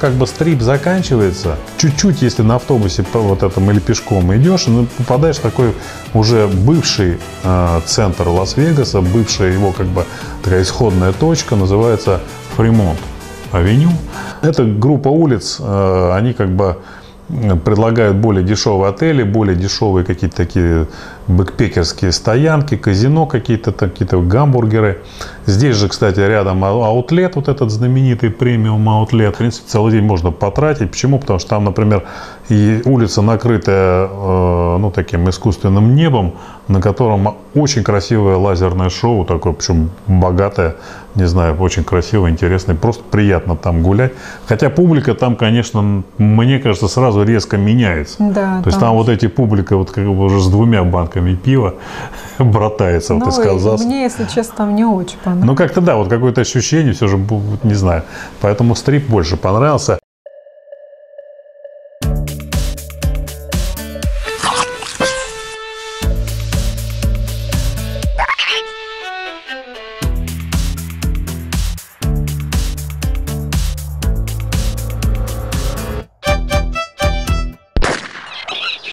как бы стрип заканчивается, чуть-чуть, если на автобусе вот этом или пешком идешь, ну, попадаешь в такой уже бывший центр Лас-Вегаса, бывшая его как бы такая исходная точка, называется Фримонт-авеню. Это группа улиц, они как бы предлагают более дешевые отели, более дешевые какие-то такие бэкпекерские стоянки, казино какие-то гамбургеры. Здесь же, кстати, рядом аутлет, вот этот знаменитый премиум аутлет. В принципе, целый день можно потратить. Почему? Потому что там, например, и улица накрытая ну, таким искусственным небом, на котором очень красивое лазерное шоу, такое, причем богатое, не знаю, очень красиво, интересно, просто приятно там гулять. Хотя публика там, конечно, мне кажется, сразу резко меняется. Да, то есть там вот эти публика вот как бы уже с 2 банками пива братается, ну, вот и сказал. Мне, если честно, там не очень понравилось. Ну, как-то да, вот какое-то ощущение все же, не знаю. Поэтому стрип больше понравился.